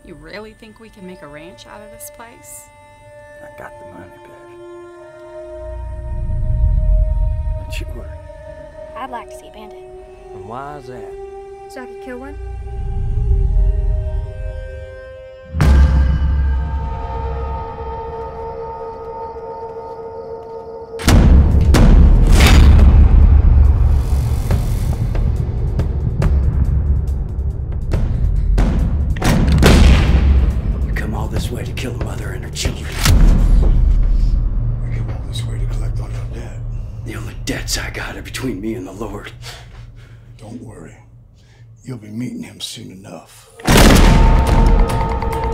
You really think we can make a ranch out of this place? I got the money, Bev. Don't you worry. I'd like to see a bandit. And why is that? So I could kill one? You come all this way to kill a mother and her children. We came all this way to collect on your debt. The only debts I got are between me and the Lord. Don't worry. You'll be meeting him soon enough.